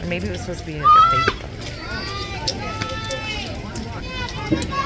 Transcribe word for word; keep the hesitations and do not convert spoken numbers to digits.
Or maybe it was supposed to be like a fake.